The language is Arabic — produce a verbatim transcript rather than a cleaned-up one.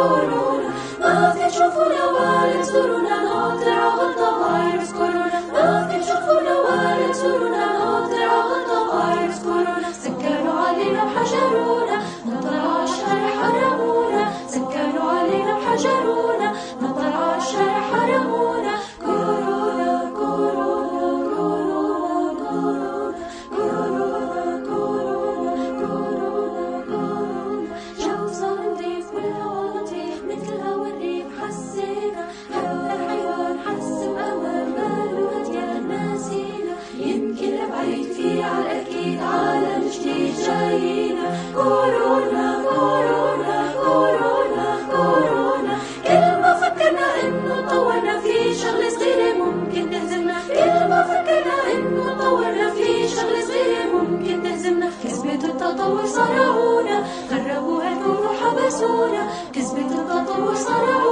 كورونا، ما في تشوفونا ولا تزورونا نقطع غطا فيروس كورونا، ما في تشوفونا ولا تزورونا نقطع غطا فيروس كورونا. سكروا علينا وحجرونا نطلع الشارع حرمونا، سكروا علينا وحجرونا نطلع الشارع حرمونا. كورونا كورونا كورونا كورونا كورونا كورونا كورونا. جو صار نضيف والهوا لطيف مثل هوا الريف، حسينا حتى الحيوان حس بأمان ماله هديان ناسينا. يمكن لبعيد في عالأكيد عالم جديد جايينا. كورونا كورونا كورونا كورونا. كل ما فكرنا إنه طورنا في شغلة صغيرة ممكن تهزمنا، كل ما فكرنا إنه طورنا في شغلة صغيرة ممكن تهزمنا. كذبة التطور صنعونا، خربوها الكون وحبسونا، كذبة التطور صنعونا.